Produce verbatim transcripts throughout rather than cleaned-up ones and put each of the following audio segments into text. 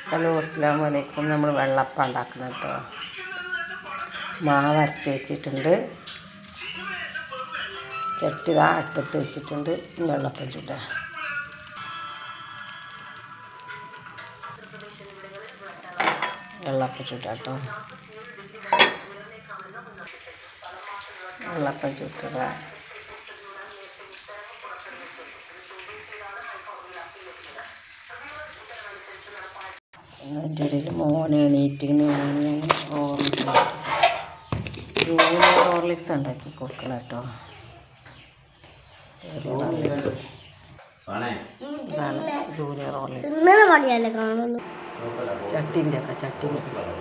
Hello അസ്സലാമു അലൈക്കും. നമ്മൾ വെള്ളപ്പം ഉണ്ടാക്കണം കേട്ടോ. മാവ് അരച്ച് വെച്ചിട്ടുണ്ട്. ചട്ടി ദാ അടുപ്പത്ത് വെച്ചിട്ടുണ്ട്. വെള്ളപ്പം ചുട്ട വെള്ളപ്പം ചുട്ട കേട്ടോ. വെള്ളപ്പം ചുട്ടത അതിൻ്റെ ഇടയിൽ മോനെ എണീറ്റിന് മോനെ ഹോർലിക്സ് ജൂനിയർ ഹോർലിക്സ് ഉണ്ടാക്കി കൊടുക്കണം കേട്ടോ. ഇതാണ് ജൂനിയർ ഹോർലിക്സ്. ചട്ടിൻ്റെ ഒക്കെ ചട്ടി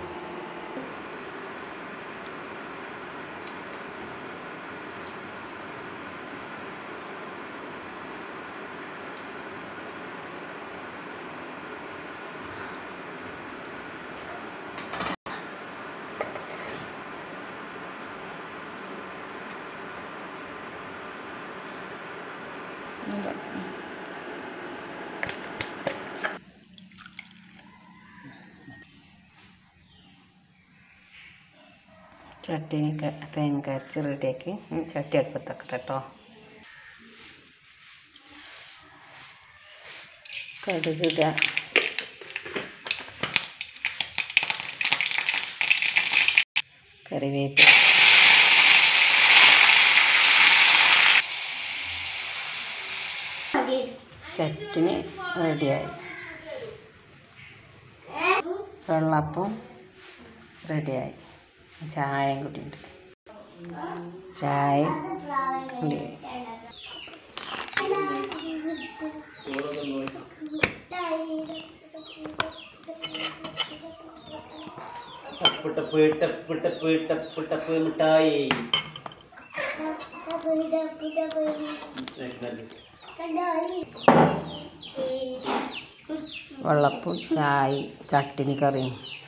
ചട്ടിനി തേങ്ങ അരച്ച് റെഡിയാക്കി ചട്ടി അടുപ്പത്തൊക്കെ കേട്ടോ. കടുകിട, കറിവേപ്പില, ചട്ടിനി റെഡിയായി. വെള്ളപ്പം റെഡിയായി. ചായയും കൂടിയുണ്ട്. ചായ കൂടി ടപ്പ് ടപ്പ് ടപ്പ് ടപ്പ് ടപ്പ് ടപ്പ് മിഠായി. വെള്ളപ്പും ചായ ചട്ടിനി കറിയും.